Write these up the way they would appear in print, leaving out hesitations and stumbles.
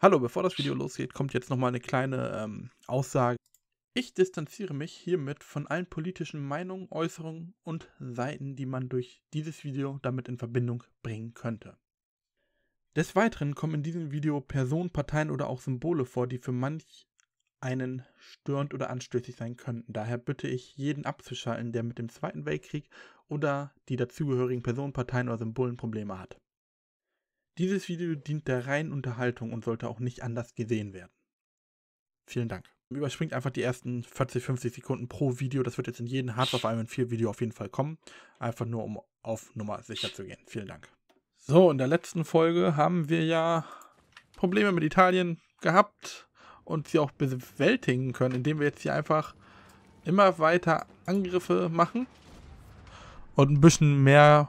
Hallo, bevor das Video losgeht, kommt jetzt nochmal eine kleine Aussage. Ich distanziere mich hiermit von allen politischen Meinungen, Äußerungen und Seiten, die man durch dieses Video damit in Verbindung bringen könnte. Des Weiteren kommen in diesem Video Personen, Parteien oder auch Symbole vor, die für manch einen störend oder anstößig sein könnten. Daher bitte ich jeden abzuschalten, der mit dem Zweiten Weltkrieg oder die dazugehörigen Personen, Parteien oder Symbolen Probleme hat. Dieses Video dient der reinen Unterhaltung und sollte auch nicht anders gesehen werden. Vielen Dank. Überspringt einfach die ersten 40, 50 Sekunden pro Video. Das wird jetzt in jedem Hearts of Iron 4 Video auf jeden Fall kommen. Einfach nur, um auf Nummer sicher zu gehen. Vielen Dank. So, in der letzten Folge haben wir ja Probleme mit Italien gehabt und sie auch bewältigen können, indem wir jetzt hier einfach immer weiter Angriffe machen und ein bisschen mehr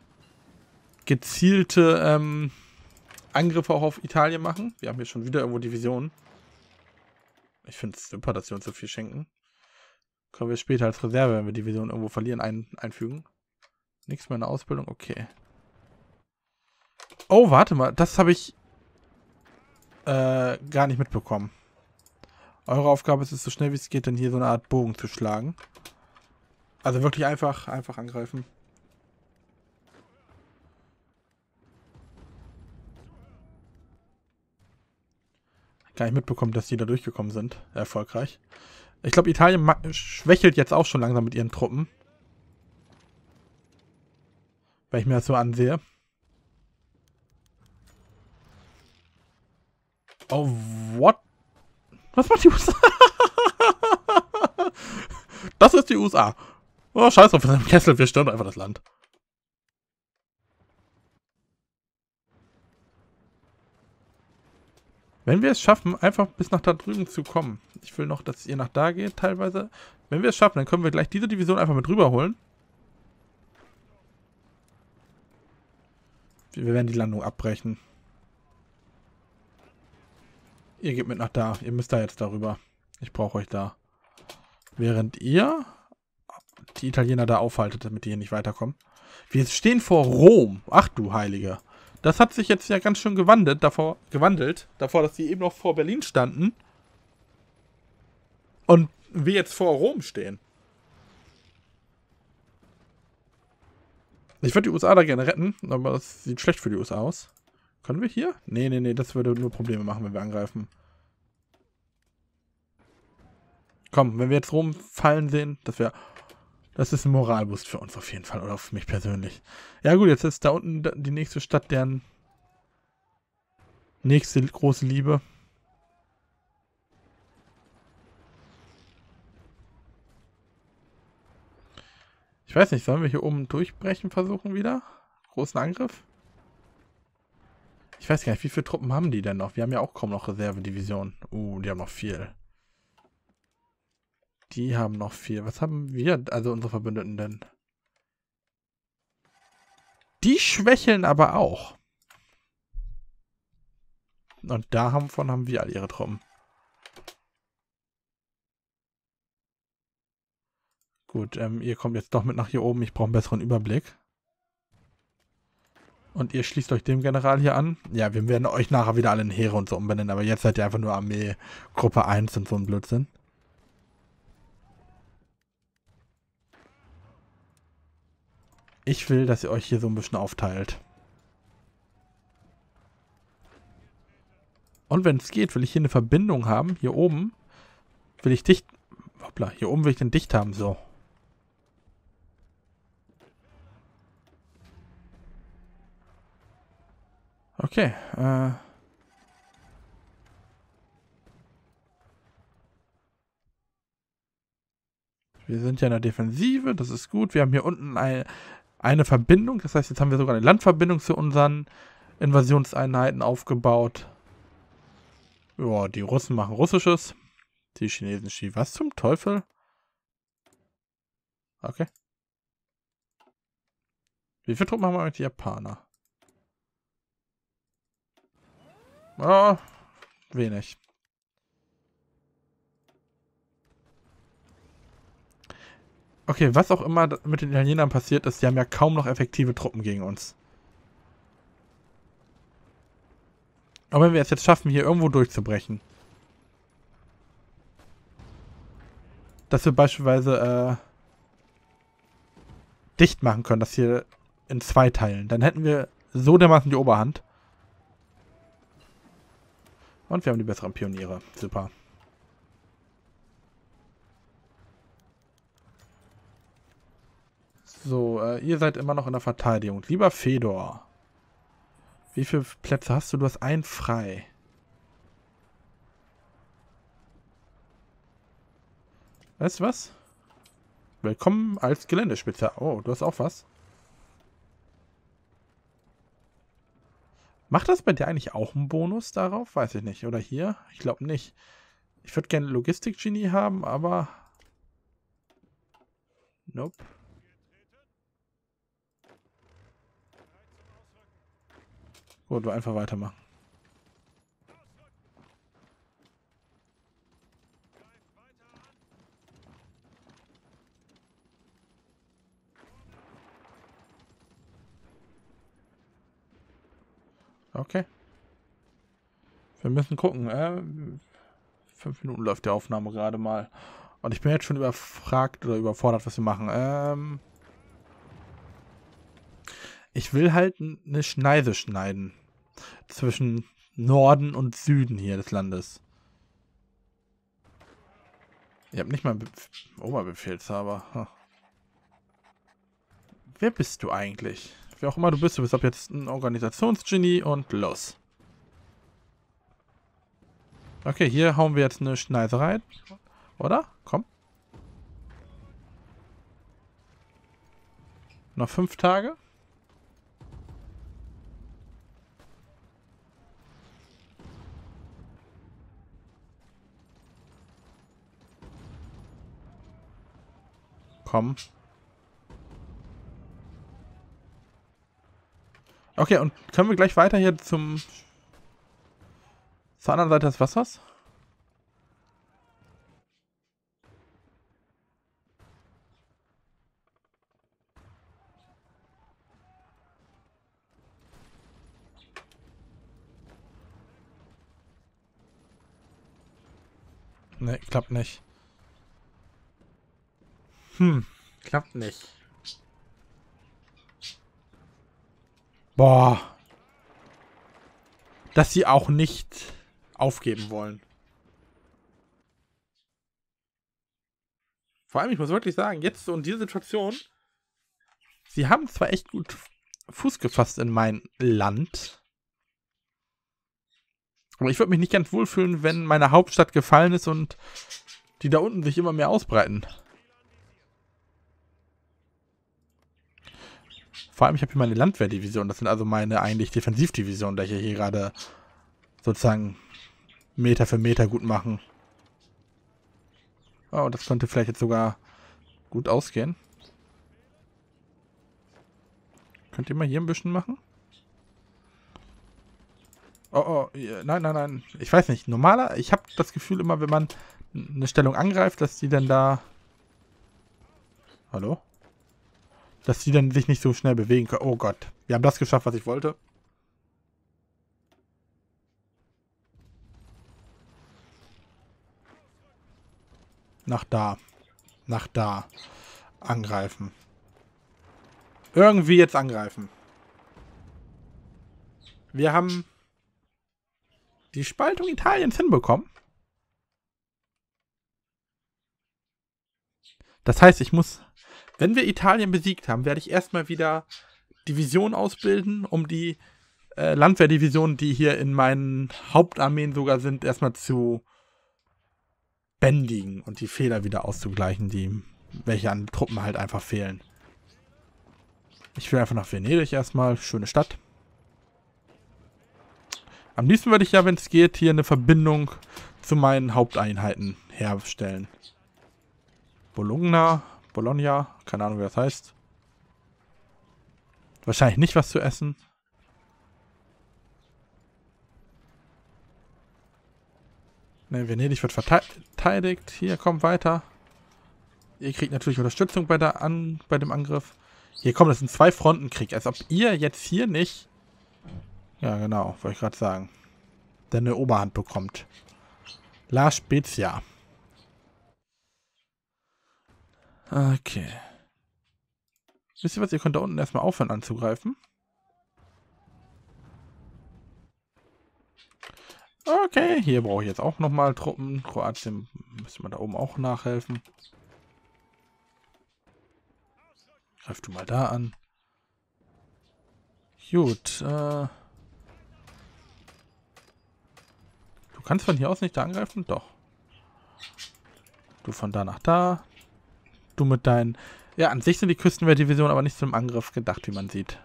gezielte Angriffe auch auf Italien machen. Wir haben hier schon wieder irgendwo Divisionen. Ich finde es super, dass sie uns so viel schenken. Können wir später als Reserve, wenn wir Divisionen irgendwo verlieren, einfügen. Nichts mehr in der Ausbildung, okay. Oh, warte mal, das habe ich gar nicht mitbekommen. Eure Aufgabe ist es, so schnell wie es geht, dann hier so eine Art Bogen zu schlagen. Also wirklich einfach angreifen. Gar nicht mitbekommen, dass die da durchgekommen sind. Erfolgreich. Ich glaube, Italien schwächelt jetzt auch schon langsam mit ihren Truppen. Wenn ich mir das so ansehe. Oh, what? Was macht die USA? Das ist die USA. Oh, scheiß drauf, in seinem Kessel, wir stören einfach das Land. Wenn wir es schaffen, einfach bis nach da drüben zu kommen. Ich will noch, dass ihr nach da geht, teilweise. Wenn wir es schaffen, dann können wir gleich diese Division einfach mit rüberholen. Wir werden die Landung abbrechen. Ihr geht mit nach da. Ihr müsst da jetzt darüber. Ich brauche euch da. Während ihr die Italiener da aufhaltet, damit die hier nicht weiterkommen. Wir stehen vor Rom. Ach du Heilige. Das hat sich jetzt ja ganz schön gewandelt, davor, dass sie eben noch vor Berlin standen. Und wir jetzt vor Rom stehen. Ich würde die USA da gerne retten, aber das sieht schlecht für die USA aus. Können wir hier? Nee, das würde nur Probleme machen, wenn wir angreifen. Komm, wenn wir jetzt Rom fallen sehen, das ist ein Moralboost für uns auf jeden Fall, oder für mich persönlich. Ja gut, jetzt ist da unten die nächste Stadt, deren nächste große Liebe. Ich weiß nicht, sollen wir hier oben durchbrechen versuchen wieder? Großen Angriff? Ich weiß gar nicht, wie viele Truppen haben die denn noch? Wir haben ja auch kaum noch Reservedivisionen. Die haben noch viel. Die haben noch viel. Was haben wir, also unsere Verbündeten denn? Die schwächeln aber auch. Und davon haben wir all ihre Truppen. Gut, ihr kommt jetzt doch mit nach hier oben. Ich brauche einen besseren Überblick. Und ihr schließt euch dem General hier an. Ja, wir werden euch nachher wieder alle in Heere und so umbenennen. Aber jetzt seid ihr einfach nur Armee Gruppe 1 und so ein Blödsinn. Ich will, dass ihr euch hier so ein bisschen aufteilt. Und wenn es geht, will ich hier eine Verbindung haben. Hier oben will ich dicht... Hoppla, hier oben will ich den dicht haben, so. Okay, wir sind ja in der Defensive, das ist gut. Wir haben hier unten eine Verbindung, das heißt, jetzt haben wir sogar eine Landverbindung zu unseren Invasionseinheiten aufgebaut. Ja, die Russen machen Russisches. Die Chinesen schieben. Was zum Teufel? Okay. Wie viele Truppen haben wir mit die Japaner? Oh, wenig. Okay, was auch immer mit den Italienern passiert ist, die haben ja kaum noch effektive Truppen gegen uns. Aber wenn wir es jetzt schaffen, hier irgendwo durchzubrechen. Dass wir beispielsweise dicht machen können, das hier in 2 teilen. Dann hätten wir so dermaßen die Oberhand. Und wir haben die besseren Pioniere. Super. So, ihr seid immer noch in der Verteidigung. Lieber Fedor. Wie viele Plätze hast du? Du hast einen frei. Weißt du was? Willkommen als Geländespitzer. Oh, du hast auch was. Macht das bei dir eigentlich auch einen Bonus darauf? Weiß ich nicht. Oder hier? Ich glaube nicht. Ich würde gerne Logistik-Genie haben, aber... Nope. Gut, wir einfach weitermachen. Okay. Wir müssen gucken. 5 Minuten läuft die Aufnahme gerade mal. Und ich bin jetzt schon überfragt oder überfordert, was wir machen. Ich will halt eine Schneise schneiden. Zwischen Norden und Süden hier des Landes. Ihr habt nicht mal einen Oberbefehlshaber. Hm. Wer bist du eigentlich? Wer auch immer du bist ab jetzt ein Organisationsgenie und los. Okay, hier hauen wir jetzt eine Schneise rein. Oder? Komm. Noch 5 Tage. Komm. Okay, und können wir gleich weiter hier zur anderen Seite des Wassers? Ne, klappt nicht. Klappt nicht. Boah. Dass sie auch nicht aufgeben wollen. Vor allem, ich muss wirklich sagen, jetzt so in dieser Situation, sie haben zwar echt gut Fuß gefasst in mein Land, aber ich würde mich nicht ganz wohlfühlen, wenn meine Hauptstadt gefallen ist und die da unten sich immer mehr ausbreiten. Vor allem, ich habe hier meine Landwehrdivision. Das sind also meine eigentlich Defensivdivisionen, die hier gerade sozusagen Meter für Meter gut machen. Oh, das könnte vielleicht jetzt sogar gut ausgehen. Könnt ihr mal hier ein bisschen machen? Oh, nein, nein, nein. Ich weiß nicht. Normaler, ich habe das Gefühl immer, wenn man eine Stellung angreift, dass die dann da... Hallo? Dass die dann sich nicht so schnell bewegen können. Oh Gott. Wir haben das geschafft, was ich wollte. Nach da. Nach da. Angreifen. Irgendwie jetzt angreifen. Wir haben die Spaltung Italiens hinbekommen. Das heißt, ich muss... Wenn wir Italien besiegt haben, werde ich erstmal wieder Divisionen ausbilden, um die Landwehrdivisionen, die hier in meinen Hauptarmeen sogar sind, erstmal zu bändigen und die Fehler wieder auszugleichen, welche an Truppen halt einfach fehlen. Ich will einfach nach Venedig erstmal. Schöne Stadt. Am liebsten würde ich ja, wenn es geht, hier eine Verbindung zu meinen Haupteinheiten herstellen. Bologna, keine Ahnung, wie das heißt. Wahrscheinlich nicht was zu essen. Ne, Venedig wird verteidigt. Hier, kommt weiter. Ihr kriegt natürlich Unterstützung bei dem Angriff. Hier, komm, das sind 2 Frontenkrieg. Als ob ihr jetzt hier nicht... Ja, genau, wollte ich gerade sagen. der eine Oberhand bekommt. La Spezia. Okay. Wisst ihr was? Ihr könnt da unten erstmal aufhören anzugreifen. Okay, hier brauche ich jetzt auch nochmal Truppen. Kroatien müssen wir da oben auch nachhelfen. Greif du mal da an. Gut, du kannst von hier aus nicht da angreifen? Doch. Du von da nach da. Du mit deinen... Ja, an sich sind die Küstenwehrdivisionen aber nicht zum Angriff gedacht, wie man sieht.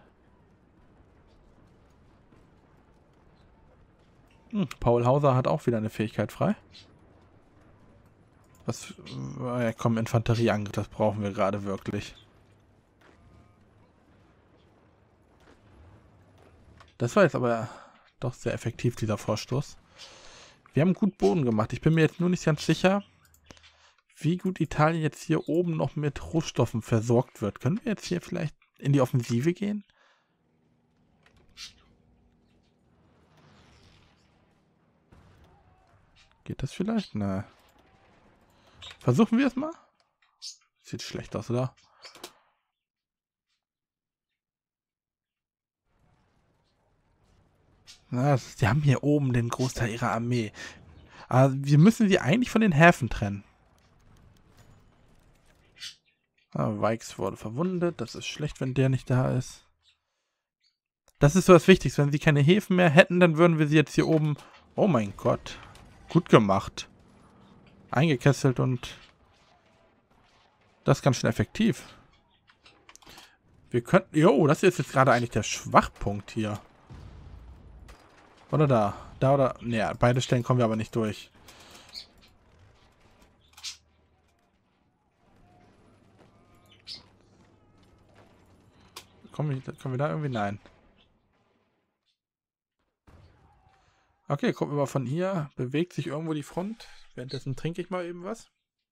Paul Hauser hat auch wieder eine Fähigkeit frei. Was... Ja, komm, Infanterieangriff, das brauchen wir gerade wirklich. Das war jetzt aber doch sehr effektiv, dieser Vorstoß. Wir haben gut Boden gemacht. Ich bin mir jetzt nur nicht ganz sicher, wie gut Italien jetzt hier oben noch mit Rohstoffen versorgt wird. Können wir jetzt hier vielleicht in die Offensive gehen? Geht das vielleicht? Na. Versuchen wir es mal? Sieht schlecht aus, oder? Na, sie haben hier oben den Großteil ihrer Armee. Aber wir müssen sie eigentlich von den Häfen trennen. Weix wurde verwundet. Das ist schlecht, wenn der nicht da ist. Das ist so das Wichtigste. Wenn sie keine Häfen mehr hätten, dann würden wir sie jetzt hier oben... Oh mein Gott. Gut gemacht. Eingekesselt und... Das ist ganz schön effektiv. Wir könnten... Jo, das ist jetzt gerade eigentlich der Schwachpunkt hier. Oder da? Da oder... Ne, beide Stellen kommen wir aber nicht durch. Kommen wir da irgendwie? Nein. Okay, gucken wir mal von hier. Bewegt sich irgendwo die Front. Währenddessen trinke ich mal eben was.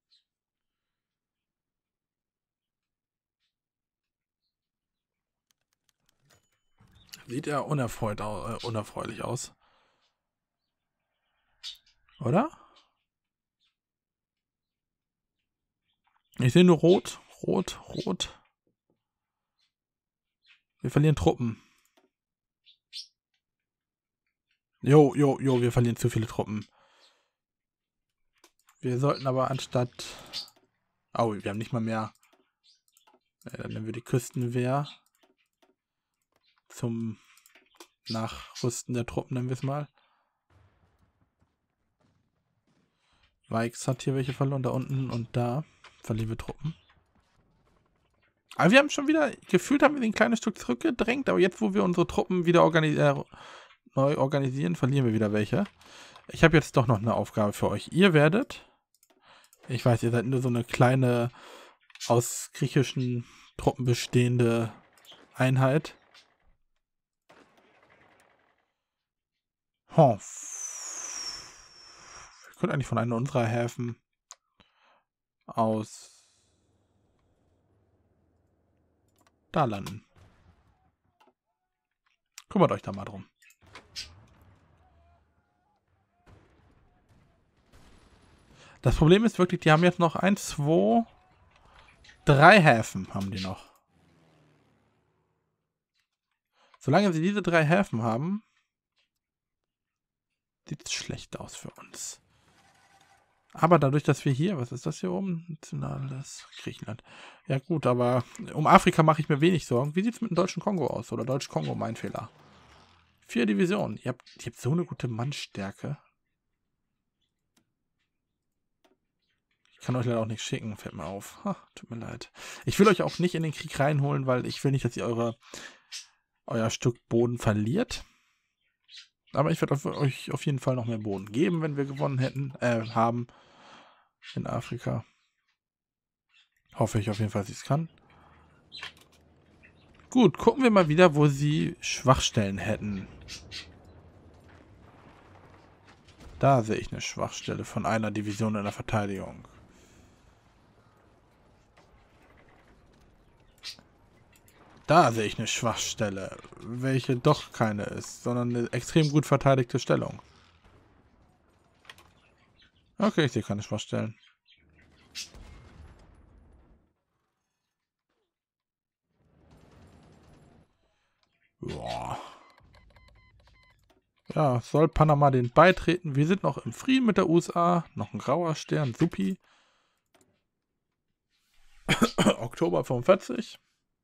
Sieht ja unerfreulich aus. Oder? Ich sehe nur rot. Rot, rot. Wir verlieren Truppen. Jo, wir verlieren zu viele Truppen. Wir sollten aber anstatt... Oh, wir haben nicht mal mehr. Ja, dann nehmen wir die Küstenwehr. Zum Nachrüsten der Truppen, nennen wir es mal. Weix hat hier welche verloren, da unten und da verlieren wir Truppen. Aber wir haben schon wieder, gefühlt haben wir ein kleines Stück zurückgedrängt, aber jetzt, wo wir unsere Truppen wieder neu organisieren, verlieren wir wieder welche. Ich habe jetzt doch noch eine Aufgabe für euch. Ihr werdet, ich weiß, ihr seid nur so eine kleine, aus griechischen Truppen bestehende Einheit. Wir können eigentlich von einer unserer Häfen aus da landen. Kümmert euch da mal drum. Das Problem ist wirklich, die haben jetzt noch 1, 2, 3 Häfen haben die noch. Solange sie diese 3 Häfen haben, sieht es schlecht aus für uns. Aber dadurch, dass wir hier, was ist das hier oben? Nationales Griechenland. Ja gut, aber um Afrika mache ich mir wenig Sorgen. Wie sieht es mit dem deutschen Kongo aus? Oder deutsch Kongo, mein Fehler. 4 Divisionen. Ihr habt so eine gute Mannstärke. Ich kann euch leider auch nicht schicken, fällt mir auf. Tut mir leid. Ich will euch auch nicht in den Krieg reinholen, weil ich will nicht, dass ihr euer Stück Boden verliert. Aber ich werde euch auf jeden Fall noch mehr Boden geben, wenn wir gewonnen haben in Afrika. Hoffe ich auf jeden Fall, dass ich es kann. Gut, gucken wir mal wieder, wo sie Schwachstellen hätten. Da sehe ich eine Schwachstelle von einer Division in der Verteidigung. Da sehe ich eine Schwachstelle, welche doch keine ist, sondern eine extrem gut verteidigte Stellung. Okay, ich sehe keine Schwachstellen. Boah. Ja, soll Panama den beitreten? Wir sind noch im Frieden mit der USA. Noch ein grauer Stern, supi. Oktober 45.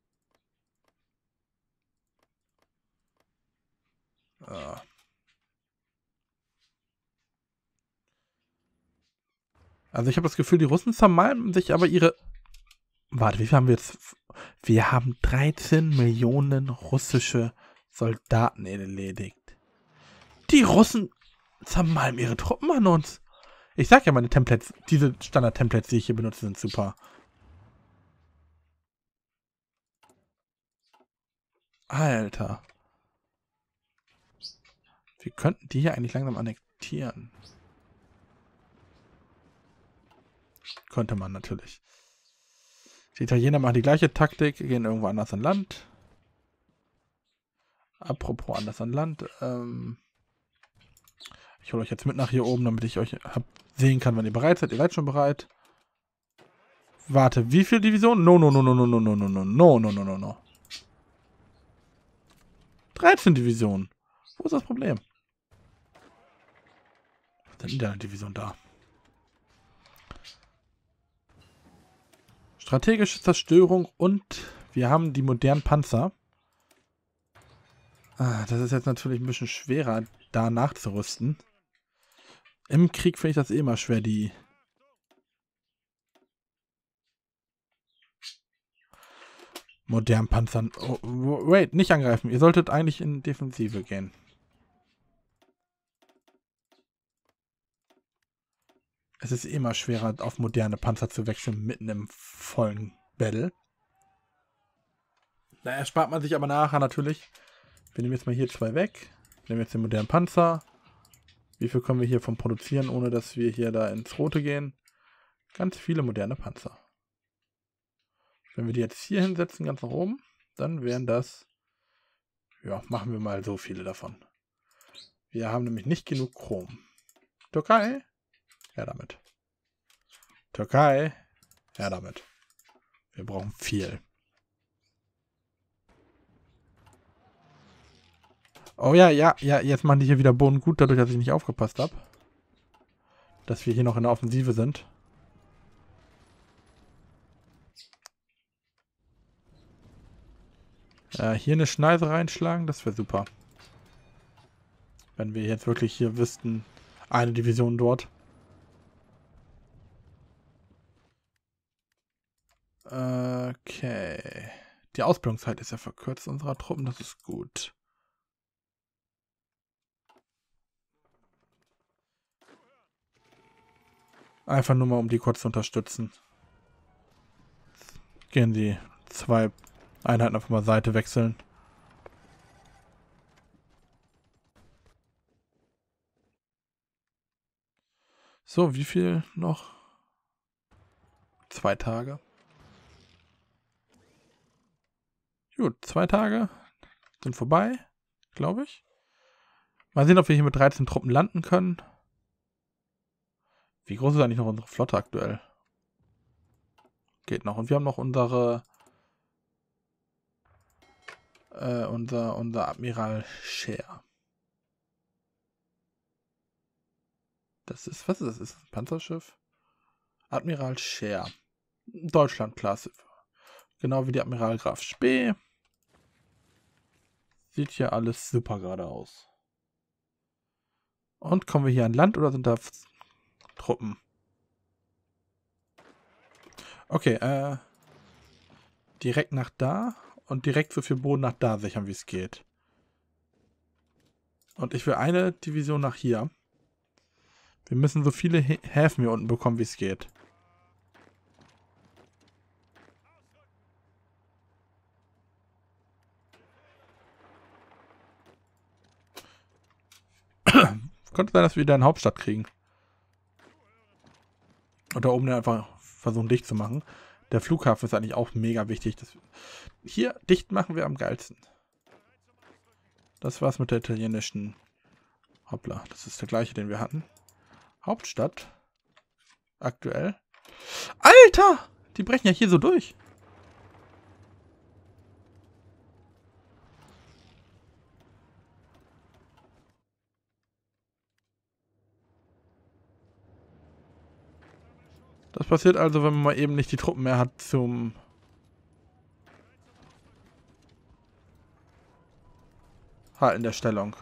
Also ich habe das Gefühl, die Russen zermalmen sich aber ihre... Warte, wie viel haben wir jetzt? Wir haben 13 Millionen russische Soldaten erledigt. Die Russen zermalmen ihre Truppen an uns. Ich sag ja, meine Templates, diese Standard-Templates, die ich hier benutze, sind super. Alter. Wir könnten die hier eigentlich langsam annektieren. Könnte man natürlich. Die Italiener machen die gleiche Taktik, gehen irgendwo anders an Land. Apropos anders an Land. Ich hole euch jetzt mit nach hier oben, damit ich euch sehen kann, wenn ihr bereit seid. Ihr seid schon bereit. Warte, wie viele Divisionen? No, no, no, no, no, no, no, no, no, no, no, no, no, no. 13 Divisionen. Wo ist das Problem? Was ist denn eine Division da? Strategische Zerstörung und wir haben die modernen Panzer. Das ist jetzt natürlich ein bisschen schwerer, da nachzurüsten. Im Krieg finde ich das eh immer schwer, die... modernen Panzern. Oh, wait, nicht angreifen. Ihr solltet eigentlich in Defensive gehen. Es ist immer schwerer, auf moderne Panzer zu wechseln, mitten im vollen Battle. Da erspart man sich aber nachher natürlich. Wir nehmen jetzt mal hier 2 weg. Nehmen jetzt den modernen Panzer. Wie viel können wir hiervon produzieren, ohne dass wir hier da ins Rote gehen? Ganz viele moderne Panzer. Wenn wir die jetzt hier hinsetzen, ganz nach oben, dann wären das... Ja, machen wir mal so viele davon. Wir haben nämlich nicht genug Chrom. Türkei? Ja, damit. Türkei? Ja, damit. Wir brauchen viel. Oh ja, jetzt machen die hier wieder Boden gut, dadurch, dass ich nicht aufgepasst habe. Dass wir hier noch in der Offensive sind. Hier eine Schneise reinschlagen, das wäre super. Wenn wir jetzt wirklich hier wüssten, eine Division dort. Okay. Die Ausbildungszeit ist ja verkürzt unserer Truppen, das ist gut. Einfach nur mal, um die kurz zu unterstützen. Gehen die 2 Einheiten einfach mal Seite wechseln. So, wie viel noch? 2 Tage. Gut, 2 Tage sind vorbei, glaube ich. Mal sehen, ob wir hier mit 13 Truppen landen können. Wie groß ist eigentlich noch unsere Flotte aktuell? Geht noch. Und wir haben noch unsere... unser Admiral Scheer. Das ist... Was ist das? Ist das ein Panzerschiff? Admiral Scheer. Deutschland-Klasse. Genau wie die Admiral Graf Spee. Sieht hier alles super gerade aus. Und kommen wir hier an Land oder sind da Truppen? Okay, direkt nach da und direkt so viel Boden nach da sichern, wie es geht. Und ich will eine Division nach hier. Wir müssen so viele Häfen hier unten bekommen, wie es geht. Könnte sein, dass wir wieder eine Hauptstadt kriegen. Und da oben einfach versuchen dicht zu machen. Der Flughafen ist eigentlich auch mega wichtig. Hier dicht machen wir am geilsten. Das war's mit der italienischen... Hoppla, das ist der gleiche, den wir hatten. Hauptstadt. Aktuell. Alter! Die brechen ja hier so durch. Das passiert also, wenn man mal eben nicht die Truppen mehr hat zum Halten der Stellung.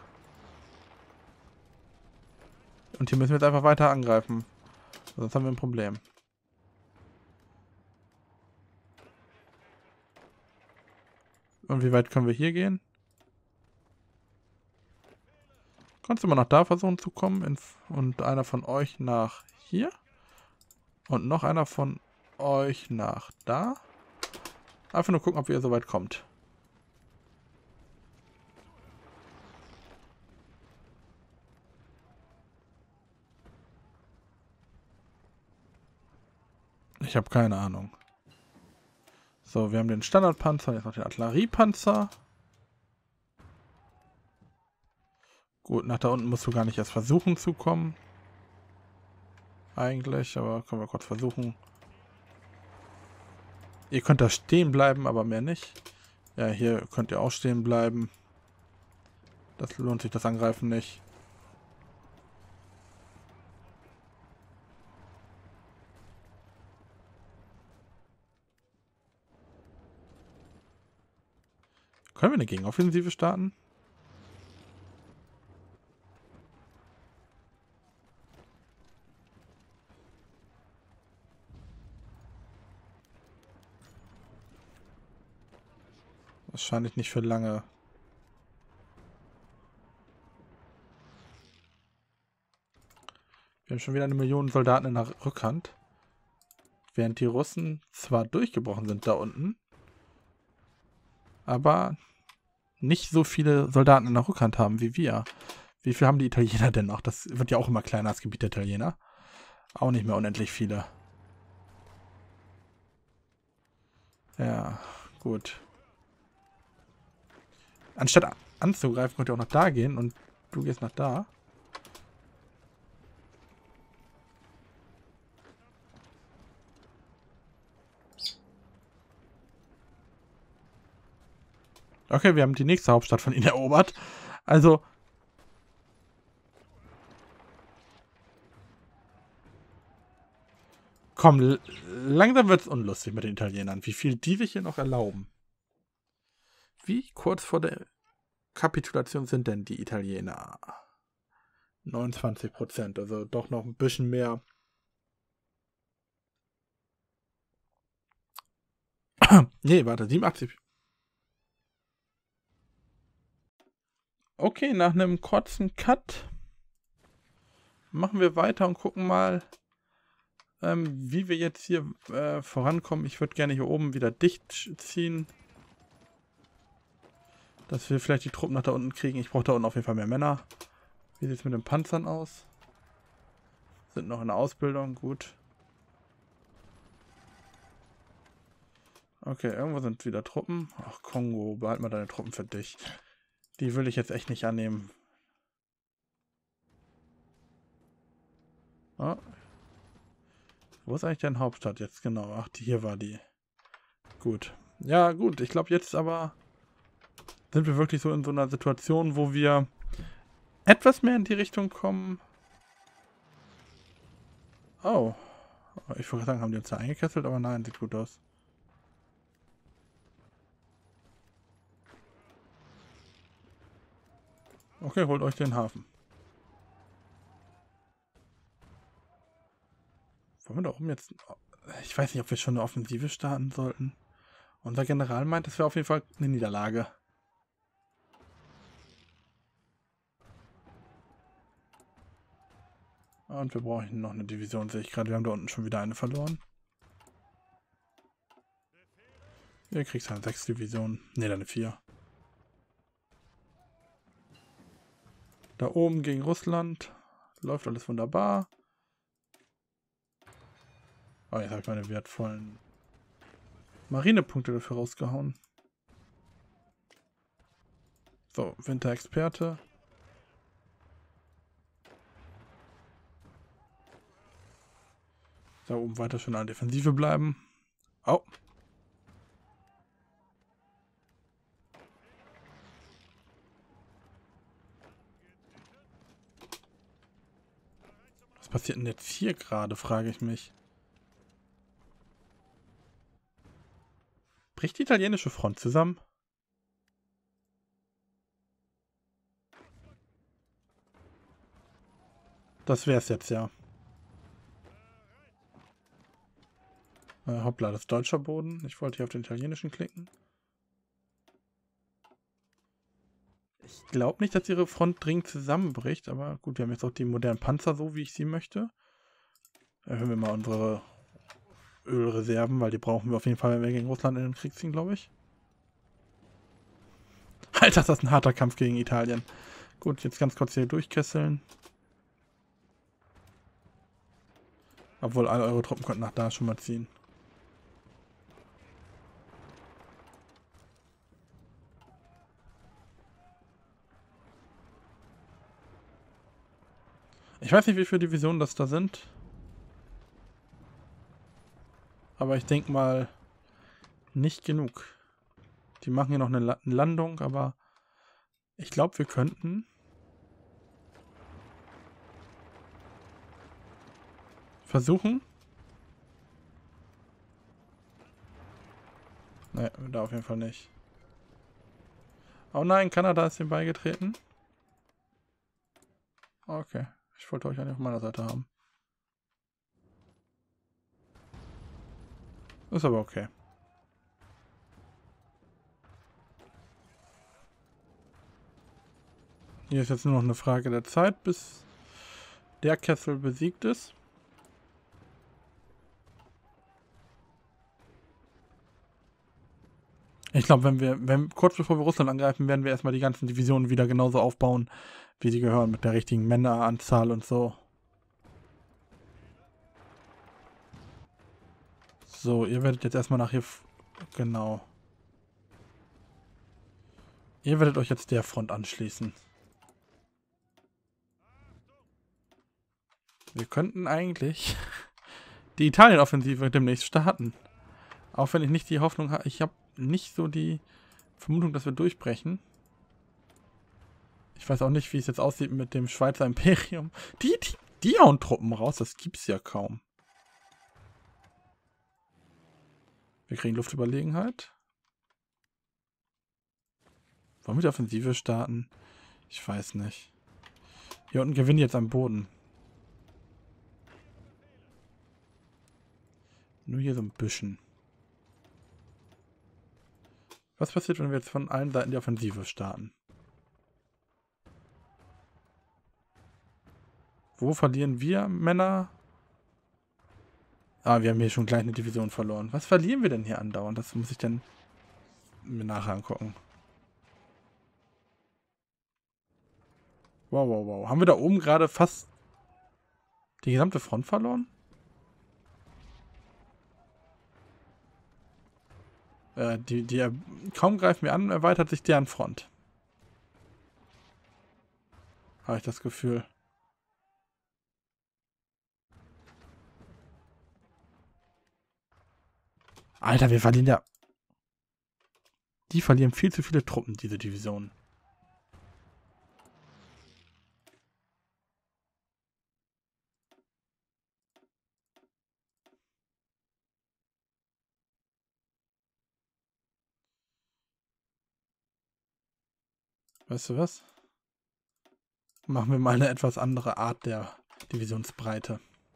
Und hier müssen wir jetzt einfach weiter angreifen. Sonst haben wir ein Problem. Und wie weit können wir hier gehen? Kannst du mal nach da versuchen zu kommen? Und einer von euch nach hier? Und noch einer von euch nach da? Einfach nur gucken, ob ihr so weit kommt. Ich habe keine Ahnung. So, wir haben den Standardpanzer, jetzt noch den Artilleriepanzer. Gut, nach da unten musst du gar nicht erst versuchen zu kommen. Eigentlich, aber können wir kurz versuchen. Ihr könnt da stehen bleiben, aber mehr nicht. Ja, hier könnt ihr auch stehen bleiben. Das lohnt sich das Angreifen nicht. Können wir eine Gegenoffensive starten? Wahrscheinlich nicht für lange. Wir haben schon wieder 1 Million Soldaten in der Rückhand. Während die Russen zwar durchgebrochen sind da unten, aber nicht so viele Soldaten in der Rückhand haben wie wir. Wie viel haben die Italiener denn noch? Das wird ja auch immer kleiner, das Gebiet der Italiener. Auch nicht mehr unendlich viele. Ja, gut. Anstatt anzugreifen, könnt ihr auch nach da gehen und du gehst nach da. Okay, wir haben die nächste Hauptstadt von ihnen erobert. Also... Komm, langsam wird es unlustig mit den Italienern. Wie viel die sich hier noch erlauben. Wie kurz vor der Kapitulation sind denn die Italiener? 29%, also doch noch ein bisschen mehr. Nee, warte, 87. Okay, nach einem kurzen Cut machen wir weiter und gucken mal, wie wir jetzt hier vorankommen. Ich würde gerne hier oben wieder dicht ziehen. Dass wir vielleicht die Truppen nach da unten kriegen. Ich brauche da unten auf jeden Fall mehr Männer. Wie sieht es mit den Panzern aus? Sind noch in der Ausbildung, gut. Okay, irgendwo sind wieder Truppen. Ach, Kongo, behalt mal deine Truppen für dich. Die will ich jetzt echt nicht annehmen. Oh. Wo ist eigentlich deine Hauptstadt jetzt genau? Ach, hier war die. Gut. Ja, gut. Ich glaube jetzt aber sind wir wirklich so in so einer Situation, wo wir etwas mehr in die Richtung kommen. Oh. Ich wollte sagen, haben die uns da eingekesselt, aber nein, sieht gut aus. Okay, holt euch den Hafen. Wollen wir da oben jetzt... Ich weiß nicht, ob wir schon eine Offensive starten sollten. Unser General meint, das wäre auf jeden Fall eine Niederlage. Und wir brauchen noch eine Division, sehe ich gerade. Wir haben da unten schon wieder eine verloren. Ihr kriegt eine 6 Division. Ne, dann eine 4. Da oben gegen Russland. Läuft alles wunderbar. Oh, jetzt habe ich meine wertvollen Marinepunkte dafür rausgehauen. So, Winterexperte. Da oben weiter schön an der Defensive bleiben. Oh. Was passiert denn jetzt hier gerade, frage ich mich. Bricht die italienische Front zusammen? Das wäre es jetzt, ja. Hoppla, das ist deutscher Boden. Ich wollte hier auf den italienischen klicken. Ich glaube nicht, dass ihre Front dringend zusammenbricht, aber gut, wir haben jetzt auch die modernen Panzer so, wie ich sie möchte. Erhöhen wir mal unsere Ölreserven, weil die brauchen wir auf jeden Fall, wenn wir gegen Russland in den Krieg ziehen, glaube ich. Alter, ist das ein harter Kampf gegen Italien. Gut, jetzt ganz kurz hier durchkesseln. Obwohl, alle eure Truppen könnten nach da schon mal ziehen. Ich weiß nicht, wie viele Divisionen das da sind. Aber ich denke mal, nicht genug. Die machen hier noch eine Landung, aber ich glaube, wir könnten versuchen. Ne, da auf jeden Fall nicht. Oh nein, Kanada ist dem beigetreten. Okay, ich wollte euch eigentlich auf meiner Seite haben. Ist aber okay. Hier ist jetzt nur noch eine Frage der Zeit, bis der Kessel besiegt ist. Ich glaube, wenn kurz bevor wir Russland angreifen, werden wir erstmal die ganzen Divisionen wieder genauso aufbauen, wie sie gehören, mit der richtigen Männeranzahl und so. So, ihr werdet jetzt erstmal nach hier... Genau. Ihr werdet euch jetzt der Front anschließen. Wir könnten eigentlich die Italien-Offensive demnächst starten. Auch wenn ich nicht die Hoffnung habe, ich habe nicht so die Vermutung, dass wir durchbrechen. Ich weiß auch nicht, wie es jetzt aussieht mit dem Schweizer Imperium. Die hauen Truppen raus, das gibt's ja kaum. Wir kriegen Luftüberlegenheit. Wollen wir die Offensive starten? Ich weiß nicht. Hier unten gewinnen die jetzt am Boden. Nur hier so ein bisschen. Was passiert, wenn wir jetzt von allen Seiten die Offensive starten? Wo verlieren wir Männer? Ah, wir haben hier schon gleich eine Division verloren. Was verlieren wir denn hier andauernd? Das muss ich dann mir nachher angucken. Wow, wow, wow. Haben wir da oben gerade fast die gesamte Front verloren? Kaum greifen wir an, erweitert sich deren Front. Habe ich das Gefühl. Alter, wir verlieren ja... Die verlieren viel zu viele Truppen, diese Division. Weißt du was? Machen wir mal eine etwas andere Art der Divisionsbreite.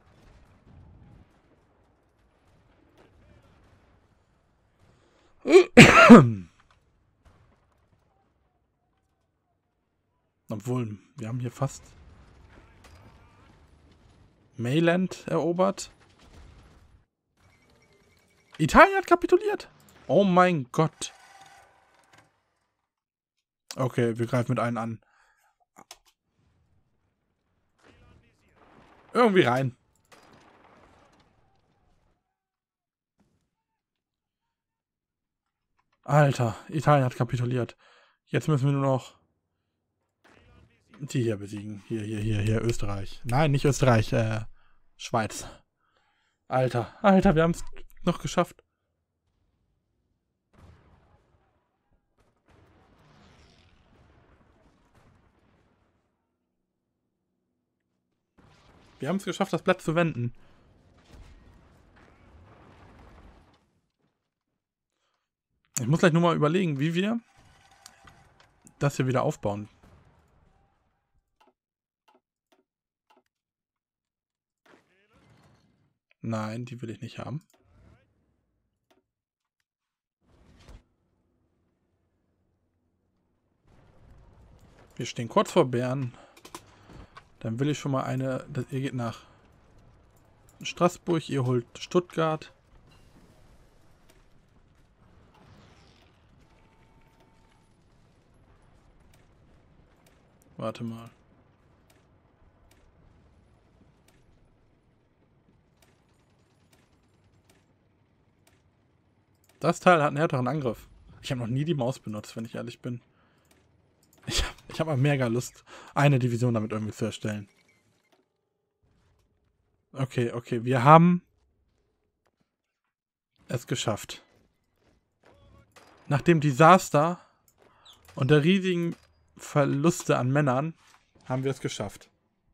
Obwohl, wir haben hier fast Mailand erobert. Italien hat kapituliert. Oh mein Gott. Okay, wir greifen mit allen an. Irgendwie rein. Alter, Italien hat kapituliert. Jetzt müssen wir nur noch die hier besiegen. Hier, Österreich. Nein, nicht Österreich, Schweiz. Alter, Alter, wir haben es noch geschafft. Wir haben es geschafft, das Blatt zu wenden. Ich muss gleich nur mal überlegen, wie wir das hier wieder aufbauen. Nein, die will ich nicht haben. Wir stehen kurz vor Bern. Dann will ich schon mal eine... Ihr geht nach Straßburg, ihr holt Stuttgart. Warte mal. Das Teil hat einen härteren Angriff. Ich habe noch nie die Maus benutzt, wenn ich ehrlich bin. Ich hab mal mega Lust, eine Division damit irgendwie zu erstellen. Okay, okay, wir haben es geschafft. Nach dem Desaster und der riesigen Verluste an Männern haben wir es geschafft.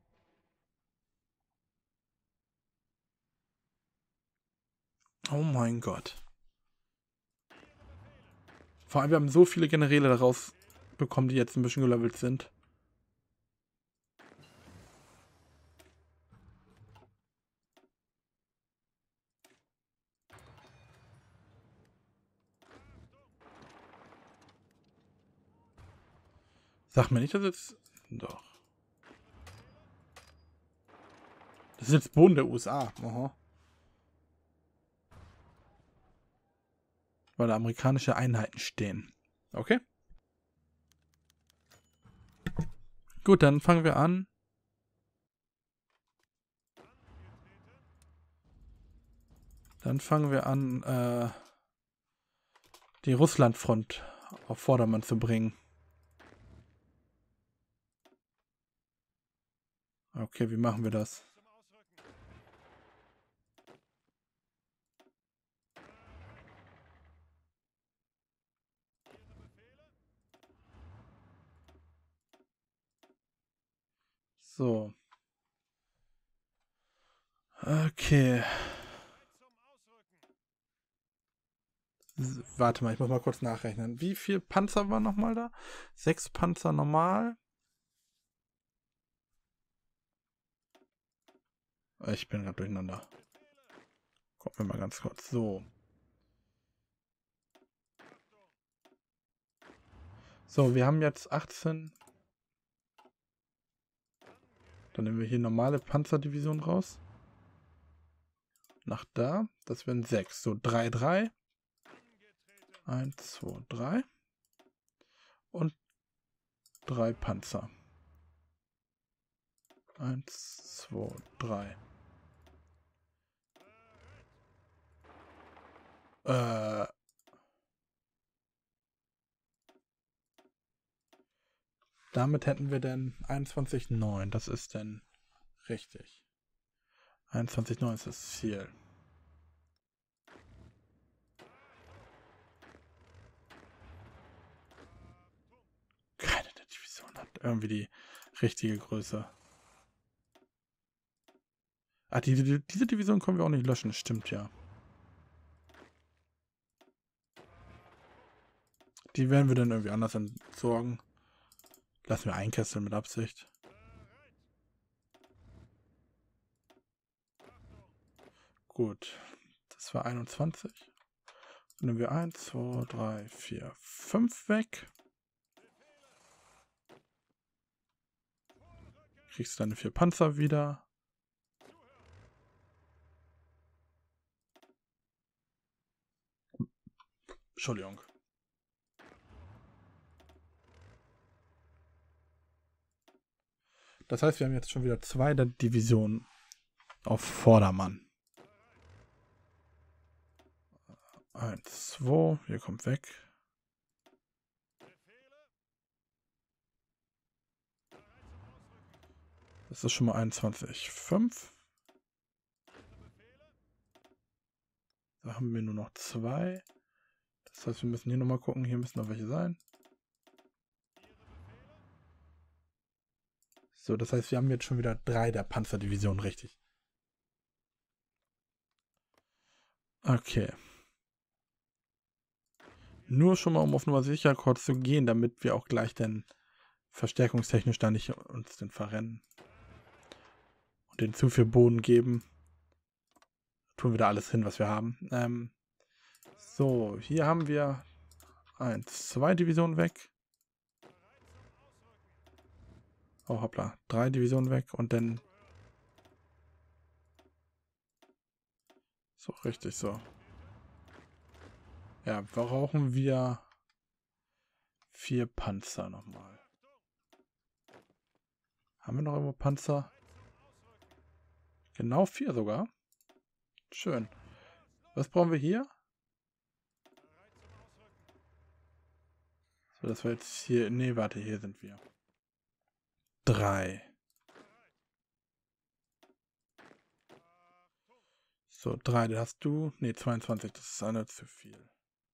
Oh mein Gott. Vor allem, wir haben so viele Generäle daraus bekommen, die jetzt ein bisschen gelevelt sind. Sag mir nicht, dass jetzt... Doch. Das ist jetzt Boden der USA. Aha. Weil da amerikanische Einheiten stehen. Okay. Gut, dann fangen wir an. Die Russlandfront auf Vordermann zu bringen. Okay, wie machen wir das? So. Okay. Warte mal, ich muss mal kurz nachrechnen. Wie viel Panzer waren nochmal da? 6 Panzer normal. Ich bin gerade durcheinander. Gucken wir mal ganz kurz. So. So, wir haben jetzt 18. Dann nehmen wir hier normale Panzerdivision raus. Nach da. Das wären 6. So, 3, 3. 1, 2, 3. Und 3 Panzer. 1, 2, 3. Damit hätten wir dann 21,9. Das ist dann richtig. 21,9 ist das Ziel. Keine der Division hat irgendwie die richtige Größe. Ah, diese Division können wir auch nicht löschen. Stimmt ja. Die werden wir dann irgendwie anders entsorgen. Lassen wir einkesseln mit Absicht. Gut. Das war 21. Dann nehmen wir 1, 2, 3, 4, 5 weg. Kriegst du deine 4 Panzer wieder. Entschuldigung. Das heißt, wir haben jetzt schon wieder 2 der Divisionen auf Vordermann. 1, 2, hier kommt weg. Das ist schon mal 21,5. Da haben wir nur noch 2. Das heißt, wir müssen hier nochmal gucken. Hier müssen noch welche sein. So, das heißt, wir haben jetzt schon wieder 3 der Panzerdivision, richtig. Okay. Nur schon mal, um auf Nummer sicher kurz zu gehen, damit wir auch gleich dann verstärkungstechnisch da nicht uns den verrennen. Und den zu viel Boden geben. Tun wir da alles hin, was wir haben. So, hier haben wir 1, 2 Divisionen weg. Oh, hoppla. 3 Divisionen weg und dann... So, richtig so. Ja, brauchen wir 4 Panzer nochmal. Haben wir noch irgendwo Panzer? Genau 4 sogar. Schön. Was brauchen wir hier? So, das war jetzt hier... Nee, warte, hier sind wir. 3. So, 3, das hast du. Ne, 22, das ist einer zu viel.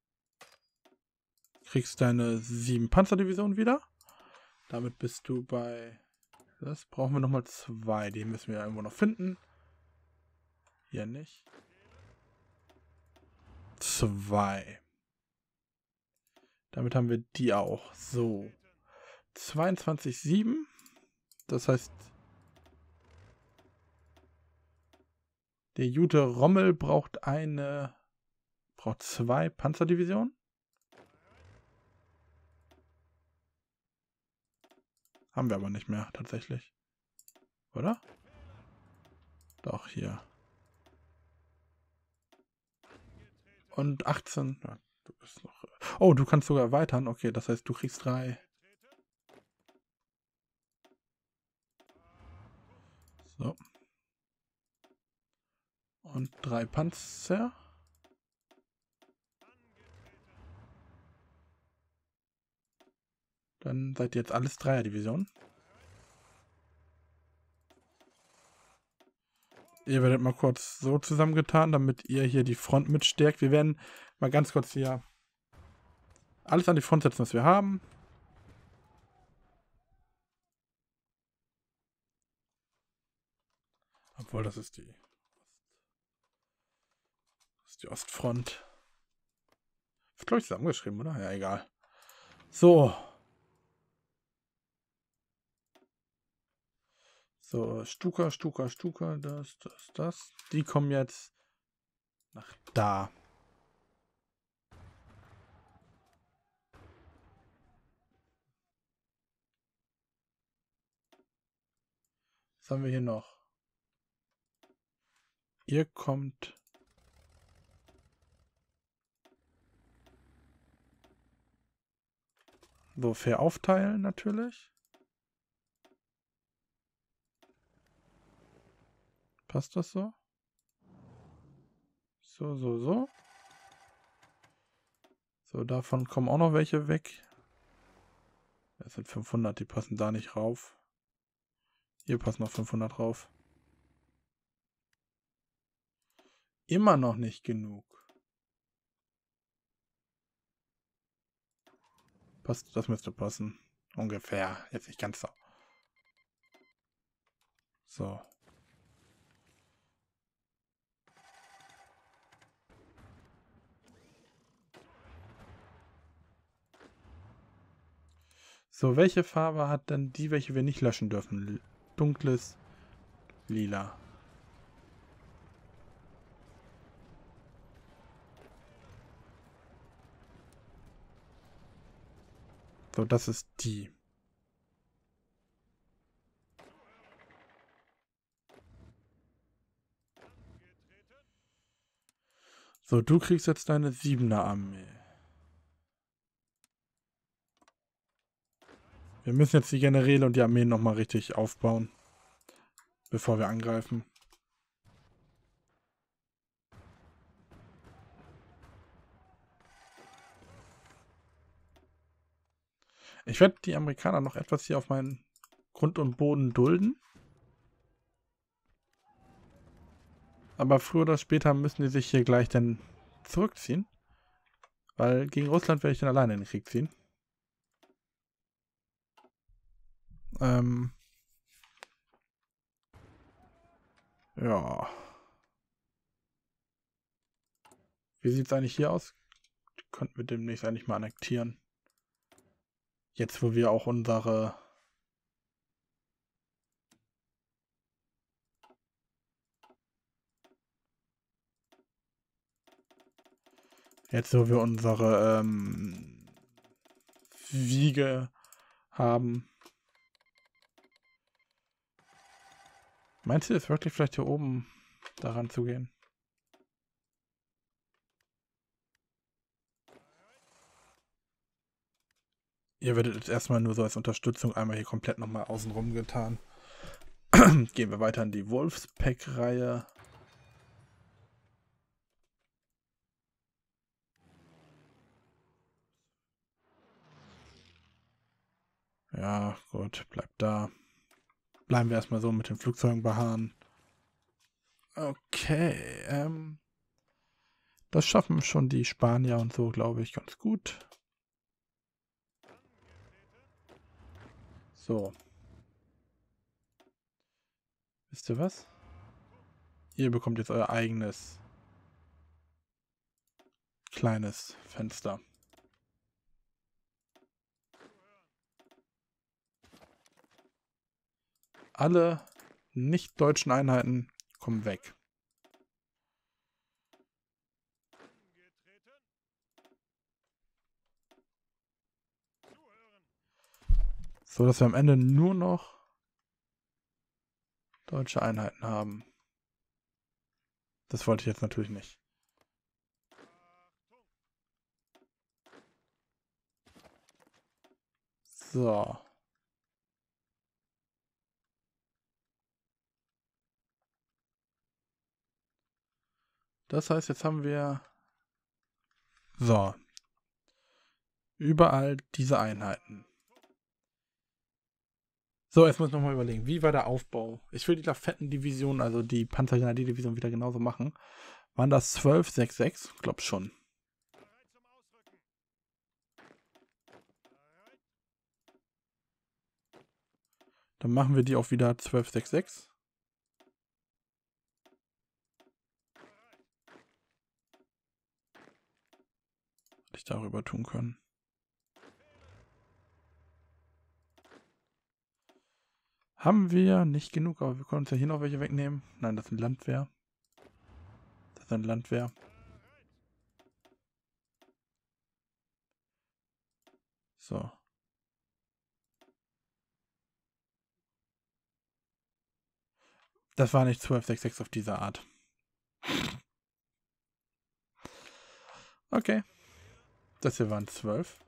Kriegst deine 7 Panzerdivisionen wieder. Damit bist du bei... Das brauchen wir nochmal 2. Die müssen wir irgendwo noch finden. Hier nicht. 2. Damit haben wir die auch. So. 22,7. Das heißt... Der Jute Rommel braucht 2 Panzerdivisionen. Haben wir aber nicht mehr, tatsächlich. Oder? Doch, hier. Und 18. Ja, du bist noch... Oh, du kannst sogar erweitern. Okay, das heißt, du kriegst 3. So. Und 3 Panzer. Dann seid ihr jetzt alles 3er-Divisionen. Ihr werdet mal kurz so zusammengetan, damit ihr hier die Front mitstärkt. Wir werden mal ganz kurz hier alles an die Front setzen, was wir haben. Obwohl, das ist die Ostfront. Ist, glaube ich, zusammengeschrieben, oder? Ja, egal. So. So, Stuka, das. Die kommen jetzt nach da. Was haben wir hier noch? Ihr kommt... So, fair aufteilen natürlich. Passt das so? So. So, davon kommen auch noch welche weg. Das sind 500, die passen da nicht rauf. Hier passen noch 500 rauf. Immer noch nicht genug. Passt, das müsste passen. Ungefähr. Jetzt nicht ganz so. So. So, welche Farbe hat denn die, welche wir nicht löschen dürfen? Dunkles Lila. So, das ist die. So, du kriegst jetzt deine 7er Armee. Wir müssen jetzt die Generäle und die Armeen nochmal richtig aufbauen, bevor wir angreifen. Ich werde die Amerikaner noch etwas hier auf meinen Grund und Boden dulden. Aber früher oder später müssen die sich hier gleich dann zurückziehen. Weil gegen Russland werde ich dann alleine in den Krieg ziehen. Ja. Wie sieht es eigentlich hier aus? Könnten wir demnächst eigentlich mal annektieren. Jetzt, wo wir auch unsere... Jetzt, wo wir unsere Wiege haben. Meinst du, es wirklich vielleicht hier oben daran zu gehen? Ihr werdet jetzt erstmal nur so als Unterstützung einmal hier komplett nochmal außenrum getan. Gehen wir weiter in die Wolfspack-Reihe. Ja, gut, bleibt da. Bleiben wir erstmal so mit den Flugzeugen beharren. Okay, das schaffen schon die Spanier und so, glaube ich, ganz gut. So. Wisst ihr was? Ihr bekommt jetzt euer eigenes kleines Fenster. Alle nicht deutschen Einheiten kommen weg. So, dass wir am Ende nur noch deutsche Einheiten haben. Das wollte ich jetzt natürlich nicht. So. Das heißt, jetzt haben wir... So. Überall diese Einheiten. So, jetzt muss ich nochmal überlegen, wie war der Aufbau? Ich will die Lafetten-Division, also die Panzergrenadier-Division wieder genauso machen. Waren das 12,66? Glaub schon. Dann machen wir die auch wieder 12,66. Hätte ich darüber tun können. Haben wir nicht genug, aber wir können uns ja hier noch welche wegnehmen. Nein, das sind Landwehr. Das ist ein Landwehr. So. Das war nicht 12,66 auf diese Art. Okay. Das hier waren 12.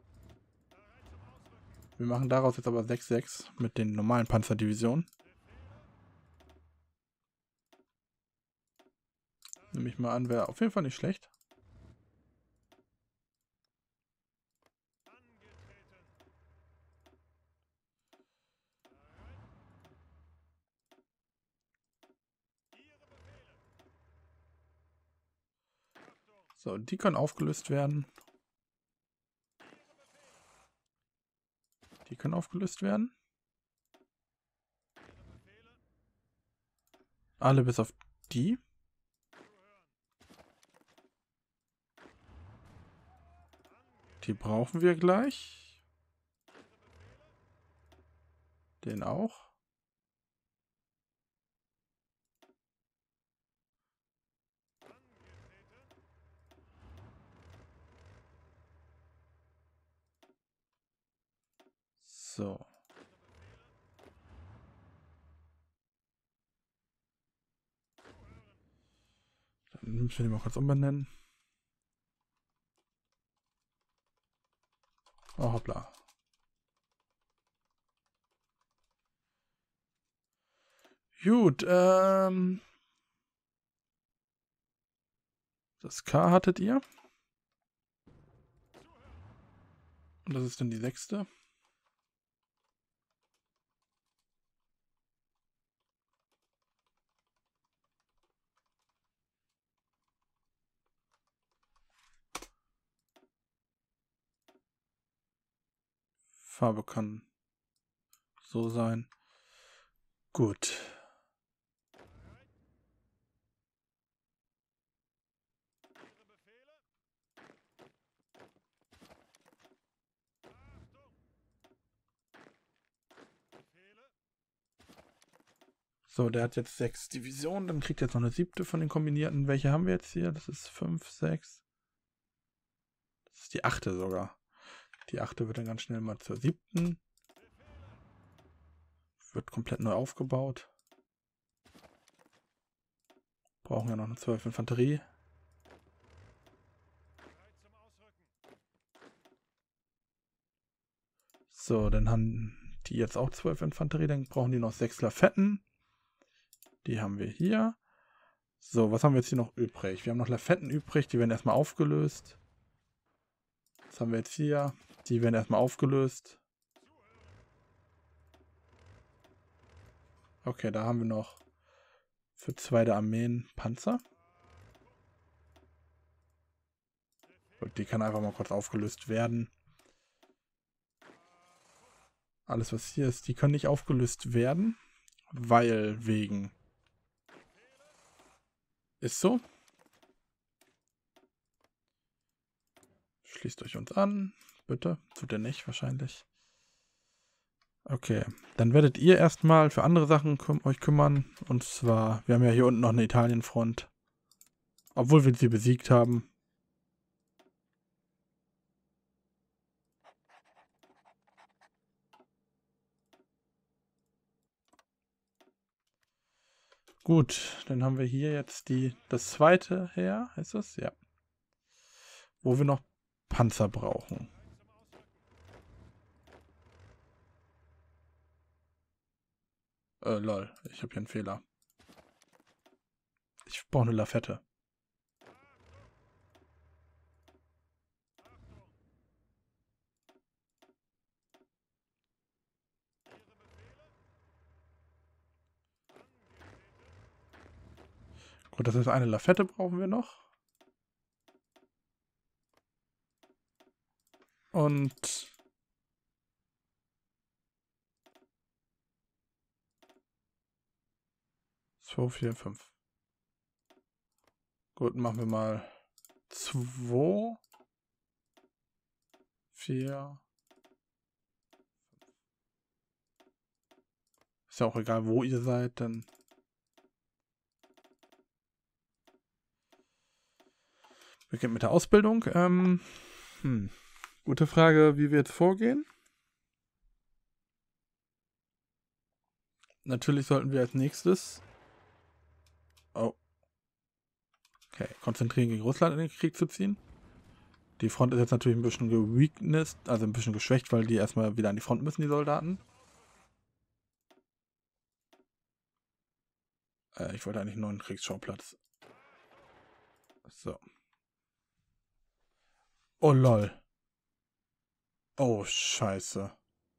Wir machen daraus jetzt aber 6,6 mit den normalen Panzerdivisionen. Nehme ich mal an, wäre auf jeden Fall nicht schlecht. So, die können aufgelöst werden. Die können aufgelöst werden. Alle bis auf die. Die brauchen wir gleich. Den auch. So. Dann müssen wir den mal kurz umbenennen. Oh, hoppla. Gut, das K hattet ihr. Und das ist dann die 6. Farbe kann so sein. Gut. So, der hat jetzt 6 Divisionen, dann kriegt er jetzt noch eine 7. von den kombinierten. Welche haben wir jetzt hier? Das ist 5, 6. Das ist die 8. sogar. Die 8. wird dann ganz schnell mal zur 7. Wird komplett neu aufgebaut. Brauchen ja noch eine 12 Infanterie. So, dann haben die jetzt auch 12 Infanterie. Dann brauchen die noch 6 Lafetten. Die haben wir hier. So, was haben wir jetzt hier noch übrig? Wir haben noch Lafetten übrig. Die werden erstmal aufgelöst. Was haben wir jetzt hier? Die werden erstmal aufgelöst. Okay, da haben wir noch für 2 der Armeen Panzer. Und die kann einfach mal kurz aufgelöst werden. Alles, was hier ist, die können nicht aufgelöst werden, weil wegen... Ist so. Schließt euch uns an. Bitte. Tut ihr nicht, wahrscheinlich. Okay. Dann werdet ihr erstmal für andere Sachen euch kümmern. Und zwar, wir haben ja hier unten noch eine Italienfront. Obwohl wir sie besiegt haben. Gut, dann haben wir hier jetzt das zweite Heer, ist es? Ja. Wo wir noch Panzer brauchen. Lol, ich habe hier einen Fehler. Ich brauche eine Lafette. Gut, das heißt, eine Lafette brauchen wir noch. Und 2, 4, 5. Gut, machen wir mal 2, 4. Ist ja auch egal, wo ihr seid, denn beginnt mit der Ausbildung. Gute Frage, wie wir jetzt vorgehen. Natürlich sollten wir als nächstes... Oh. Okay, konzentrieren gegen Russland in den Krieg zu ziehen. Die Front ist jetzt natürlich ein bisschen geweaknessed, also ein bisschen geschwächt, weil die erstmal wieder an die Front müssen, die Soldaten. Ich wollte eigentlich nur einen Kriegsschauplatz. So. Oh lol. Oh scheiße.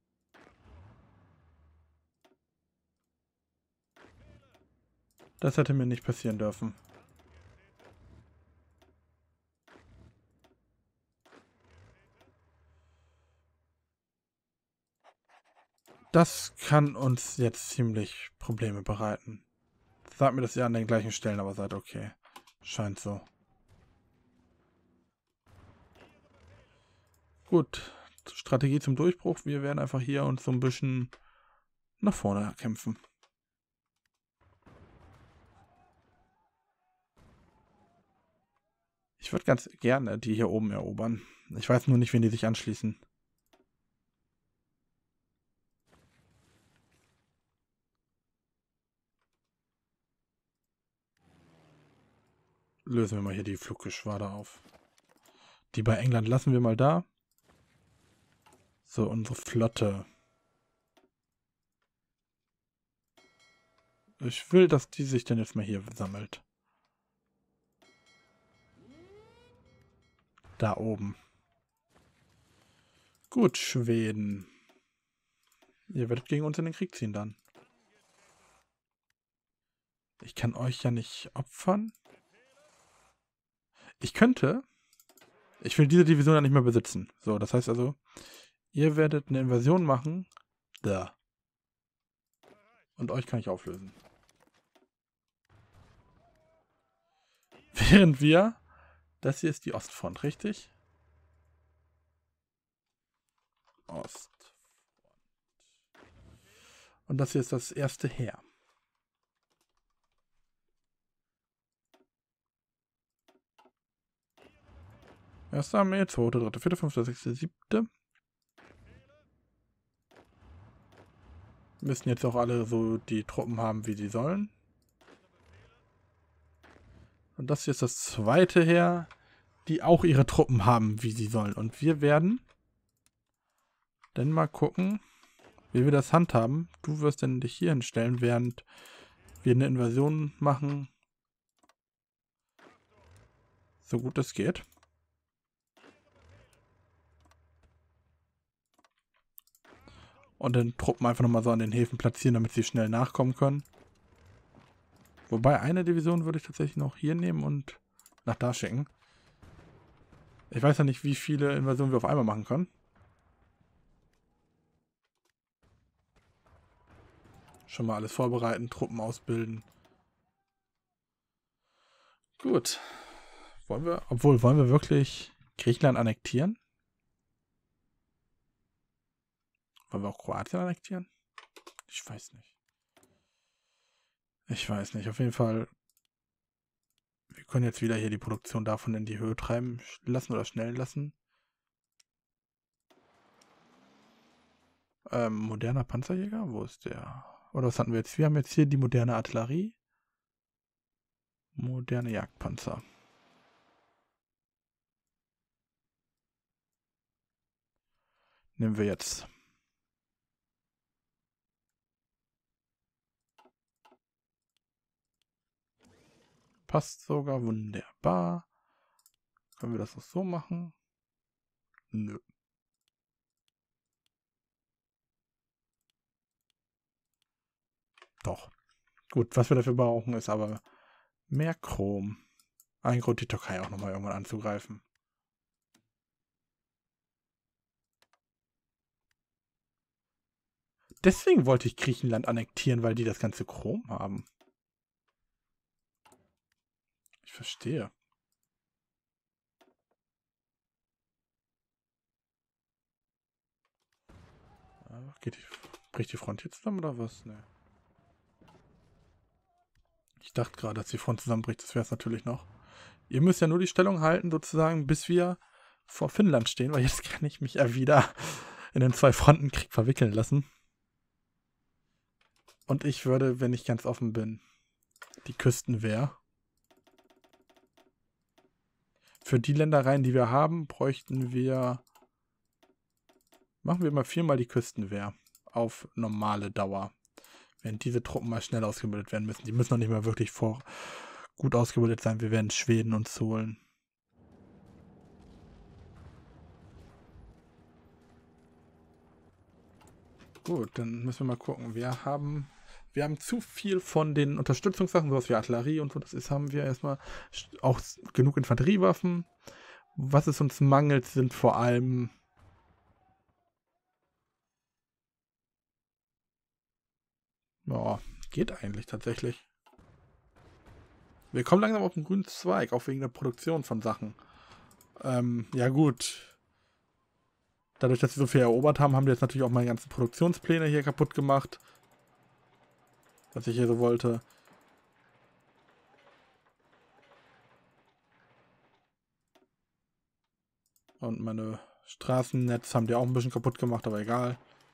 Das hätte mir nicht passieren dürfen. Das kann uns jetzt ziemlich Probleme bereiten. Sagt mir, dass ihr an den gleichen Stellen aber seid, okay. Scheint so. Gut. Strategie zum Durchbruch. Wir werden einfach hier uns so ein bisschen nach vorne kämpfen. Ich würde ganz gerne die hier oben erobern. Ich weiß nur nicht, wen die sich anschließen. Lösen wir mal hier die Fluggeschwader auf. Die bei England lassen wir mal da. So, unsere Flotte. Ich will, dass die sich dann jetzt mal hier sammelt. Da oben. Gut, Schweden. Ihr werdet gegen uns in den Krieg ziehen dann. Ich kann euch ja nicht opfern. Ich könnte. Ich will diese Division ja nicht mehr besitzen. So, das heißt also, Ihr werdet eine Invasion machen. Da. Und euch kann ich auflösen. Während wir... Das hier ist die Ostfront, richtig? Ostfront. Und das hier ist das erste Heer. Erste Armee, zweite, dritte, vierte, fünfte, sechste, siebte. Müssen jetzt auch alle so die Truppen haben, wie sie sollen. Und das hier ist das zweite Heer, die auch ihre Truppen haben, wie sie sollen. Und wir werden dann mal gucken, wie wir das handhaben. Du wirst dann dich hier hinstellen, während wir eine Invasion machen. So gut es geht. Und dann Truppen einfach nochmal so an den Häfen platzieren, damit sie schnell nachkommen können. Wobei eine Division würde ich tatsächlich noch hier nehmen und nach da schicken. Ich weiß ja nicht, wie viele Invasionen wir auf einmal machen können. Schon mal alles vorbereiten, Truppen ausbilden. Gut. Wollen wir wirklich Griechenland annektieren? Wollen wir auch Kroatien annektieren? Ich weiß nicht. Ich weiß nicht. Auf jeden Fall, wir können jetzt wieder hier die Produktion davon in die Höhe treiben lassen oder schnell lassen. Moderner Panzerjäger? Wo ist der? Oder was hatten wir jetzt? Wir haben jetzt hier die moderne Artillerie. Moderne Jagdpanzer. Nehmen wir jetzt. Passt sogar wunderbar. Können wir das auch so machen? Nö. Doch. Gut, was wir dafür brauchen, ist aber mehr Chrom. Ein Grund, die Türkei auch nochmal irgendwann anzugreifen. Deswegen wollte ich Griechenland annektieren, weil die das ganze Chrom haben. Ich verstehe. Bricht die Front hier zusammen oder was? Ne. Ich dachte gerade, dass die Front zusammenbricht. Das wäre es natürlich noch. Ihr müsst ja nur die Stellung halten, sozusagen, bis wir vor Finnland stehen, weil jetzt kann ich mich ja wieder in den Zwei-Fronten-Krieg verwickeln lassen. Und ich würde, wenn ich ganz offen bin, die Küstenwehr. Für die Ländereien, die wir haben, bräuchten wir... Machen wir mal 4-mal die Küstenwehr auf normale Dauer. Wenn diese Truppen mal schnell ausgebildet werden müssen. Die müssen noch nicht mal wirklich gut ausgebildet sein. Wir werden Schweden uns holen. Gut, dann müssen wir mal gucken. Wir haben zu viel von den Unterstützungssachen, sowas wie Artillerie und so. Das haben wir erstmal auch genug Infanteriewaffen. Was es uns mangelt, sind vor allem... Ja, geht eigentlich tatsächlich. Wir kommen langsam auf den grünen Zweig, auch wegen der Produktion von Sachen. Ja gut. Dadurch, dass sie so viel erobert haben, haben die jetzt natürlich auch meine ganzen Produktionspläne hier kaputt gemacht. Was ich hier so wollte. Und meine Straßennetz haben die auch ein bisschen kaputt gemacht, aber egal.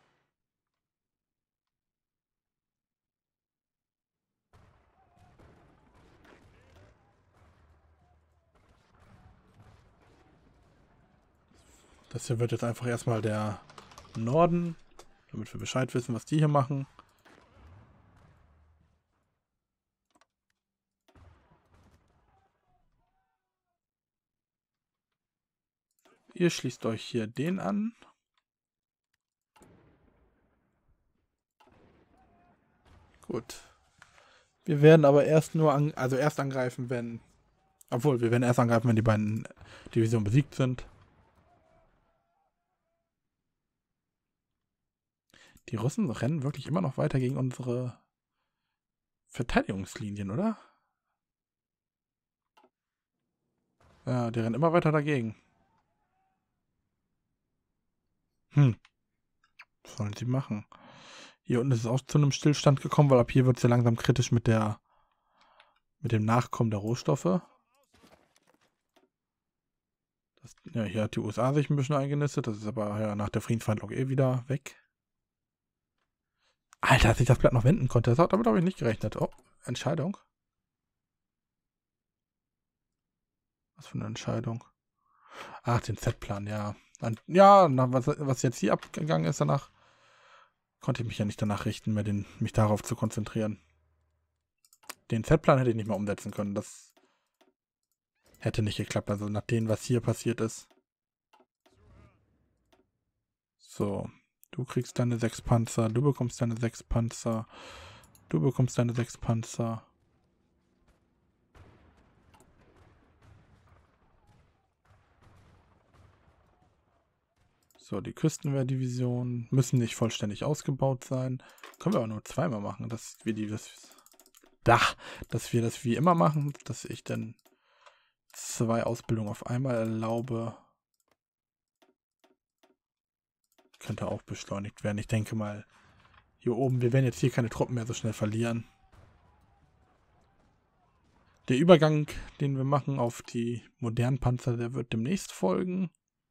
Das hier wird jetzt einfach erstmal der Norden, damit wir Bescheid wissen, was die hier machen. Ihr schließt euch hier den an. Gut. Wir werden aber erst erst angreifen, wenn... Obwohl, wir werden erst angreifen, wenn die beiden Divisionen besiegt sind. Die Russen rennen wirklich immer noch weiter gegen unsere Verteidigungslinien, oder? Ja, die rennen immer weiter dagegen. Was sollen sie machen? Hier unten ist es auch zu einem Stillstand gekommen, weil ab hier wird es ja langsam kritisch mit dem Nachkommen der Rohstoffe. Ja, hier hat die USA sich ein bisschen eingenistet. Das ist aber ja nach der Friedensverhandlung wieder weg. Alter, dass ich das Blatt noch wenden konnte. Damit habe ich nicht gerechnet. Oh, Entscheidung. Was für eine Entscheidung? Ach, den Z-Plan, ja. Ja, was jetzt hier abgegangen ist danach, konnte ich mich ja nicht danach richten, mich darauf zu konzentrieren. Den Z-Plan hätte ich nicht mehr umsetzen können. Das hätte nicht geklappt. Also nach dem, was hier passiert ist. So. Du kriegst deine 6 Panzer. Du bekommst deine 6 Panzer. Du bekommst deine 6 Panzer. So, die Küstenwehrdivision müssen nicht vollständig ausgebaut sein. Können wir aber nur zweimal machen, dass wir das wie immer machen, dass ich dann 2 Ausbildungen auf einmal erlaube. Könnte auch beschleunigt werden. Ich denke mal, hier oben, wir werden jetzt hier keine Truppen mehr so schnell verlieren. Der Übergang, den wir machen auf die modernen Panzer, der wird demnächst folgen.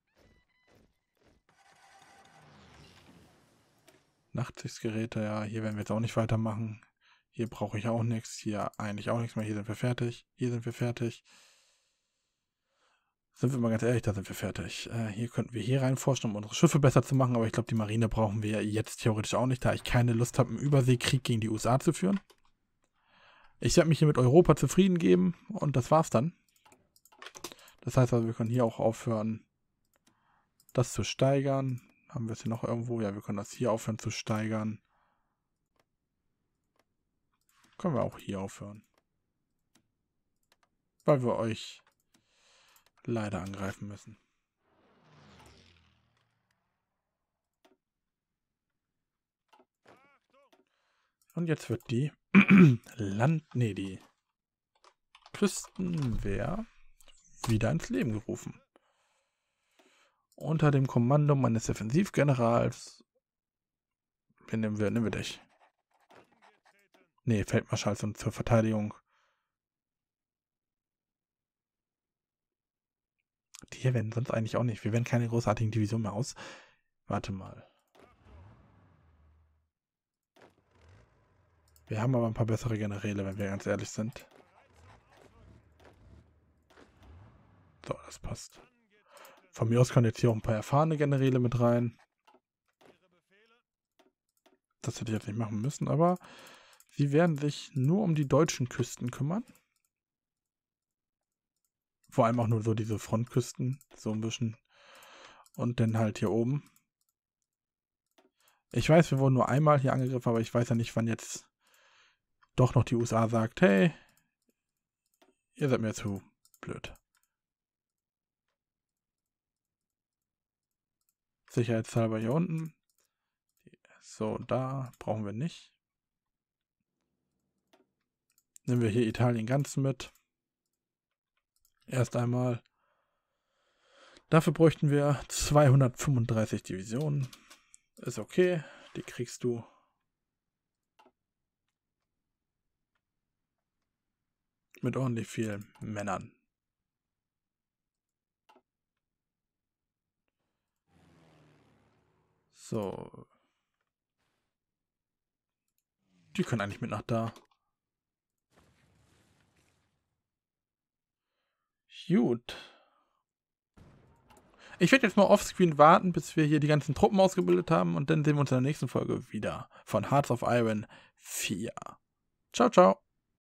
Nachtsichtgeräte, ja, hier werden wir jetzt auch nicht weitermachen. Hier brauche ich auch nichts. Hier eigentlich auch nichts mehr. Hier sind wir fertig. Hier sind wir fertig. Sind wir mal ganz ehrlich, da sind wir fertig. Hier könnten wir hier reinforschen, um unsere Schiffe besser zu machen. Aber ich glaube, die Marine brauchen wir jetzt theoretisch auch nicht, da ich keine Lust habe, einen Überseekrieg gegen die USA zu führen. Ich werde mich hier mit Europa zufrieden geben. Und das war's dann. Das heißt also, wir können hier auch aufhören, das zu steigern. Haben wir es hier noch irgendwo? Ja, wir können das hier aufhören zu steigern. Können wir auch hier aufhören. Weil wir euch leider angreifen müssen. Und jetzt wird die die Küstenwehr wieder ins Leben gerufen. Unter dem Kommando meines Defensivgenerals. Wen nehmen wir dich? Nee, Feldmarschalls und zur Verteidigung. Die hier werden sonst eigentlich auch nicht. Wir werden keine großartigen Divisionen mehr aus. Warte mal. Wir haben aber ein paar bessere Generäle, wenn wir ganz ehrlich sind. So, das passt. Von mir aus können jetzt hier auch ein paar erfahrene Generäle mit rein. Das hätte ich jetzt nicht machen müssen, aber sie werden sich nur um die deutschen Küsten kümmern. Vor allem auch nur so diese Frontküsten, so ein bisschen. Und dann halt hier oben. Ich weiß, wir wurden nur einmal hier angegriffen, aber ich weiß ja nicht, wann jetzt doch noch die USA sagt, hey, ihr seid mir zu blöd. Sicherheitshalber hier unten. So, da brauchen wir nicht. Nehmen wir hier Italien ganz mit. Erst einmal. Dafür bräuchten wir 235 Divisionen. Ist okay, die kriegst du. Mit ordentlich vielen Männern. So. Die können eigentlich mit nach da. Gut. Ich werde jetzt mal offscreen warten, bis wir hier die ganzen Truppen ausgebildet haben und dann sehen wir uns in der nächsten Folge wieder von Hearts of Iron 4. Ciao, ciao.